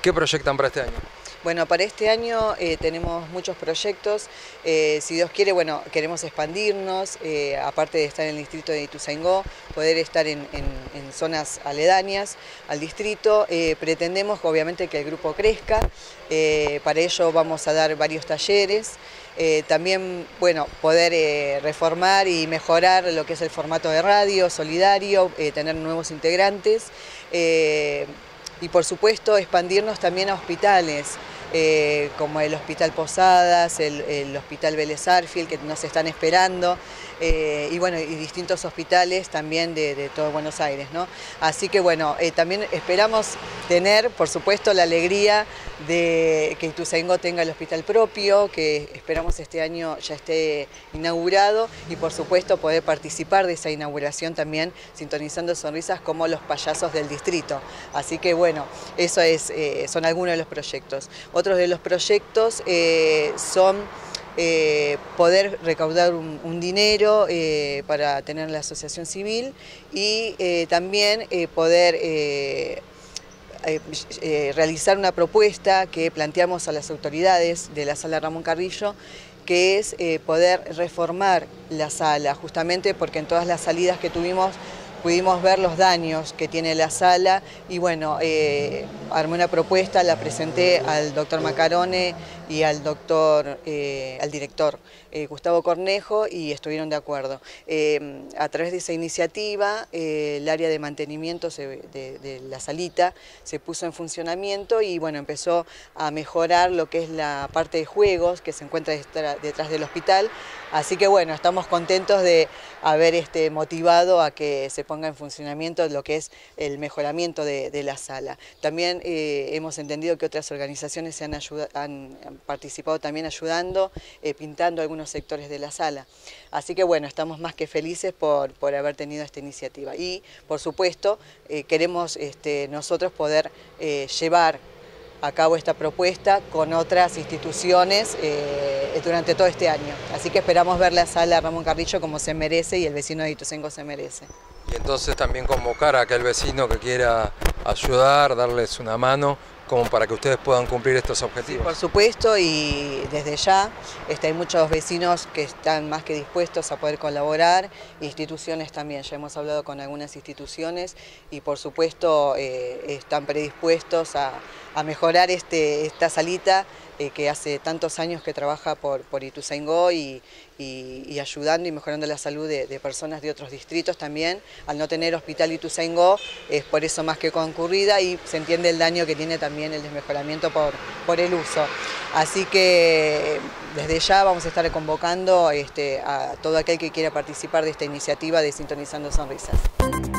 ¿Qué proyectan para este año? Bueno, para este año tenemos muchos proyectos. Si Dios quiere, bueno, queremos expandirnos, aparte de estar en el distrito de Ituzaingó, poder estar en zonas aledañas al distrito. Pretendemos, obviamente, que el grupo crezca. Para ello vamos a dar varios talleres. También, bueno, poder reformar y mejorar lo que es el formato de radio solidario, tener nuevos integrantes. Y por supuesto expandirnos también a hospitales, como el Hospital Posadas, el Hospital Vélez Arfiel, que nos están esperando, y bueno, y distintos hospitales también de todo Buenos Aires, ¿no? Así que bueno, también esperamos tener, por supuesto, la alegría de que Ituzaingó tenga el hospital propio, que esperamos este año ya esté inaugurado, y por supuesto poder participar de esa inauguración también sintonizando sonrisas como los payasos del distrito. Así que bueno, eso son algunos de los proyectos. Otros de los proyectos son poder recaudar un dinero para tener la asociación civil y también poder realizar una propuesta que planteamos a las autoridades de la Sala Ramón Carrillo, que es poder reformar la sala, justamente porque en todas las salidas que tuvimos pudimos ver los daños que tiene la sala y bueno, armé una propuesta, la presenté al doctor Macarone y al director Gustavo Cornejo y estuvieron de acuerdo. A través de esa iniciativa, el área de mantenimiento de la salita se puso en funcionamiento y bueno, empezó a mejorar lo que es la parte de juegos que se encuentra detrás del hospital. Así que bueno, estamos contentos de haber motivado a que se ponga en funcionamiento lo que es el mejoramiento de la sala. También hemos entendido que otras organizaciones han participado también ayudando, pintando algunos sectores de la sala. Así que bueno, estamos más que felices por haber tenido esta iniciativa. Y por supuesto queremos nosotros poder llevar a cabo esta propuesta con otras instituciones durante todo este año. Así que esperamos ver la sala Ramón Carrillo como se merece y el vecino de Ituzaingó se merece. Y entonces también convocar a aquel vecino que quiera ayudar, darles una mano, como para que ustedes puedan cumplir estos objetivos. Sí, por supuesto, y desde ya hay muchos vecinos que están más que dispuestos a poder colaborar, instituciones también, ya hemos hablado con algunas instituciones y por supuesto están predispuestos a mejorar esta salita que hace tantos años que trabaja por Ituzaingó y ayudando y mejorando la salud de personas de otros distritos también. Al no tener hospital Ituzaingó es por eso más que concurrida y se entiende el daño que tiene también el desmejoramiento por el uso. Así que desde ya vamos a estar convocando a todo aquel que quiera participar de esta iniciativa de Sintonizando Sonrisas.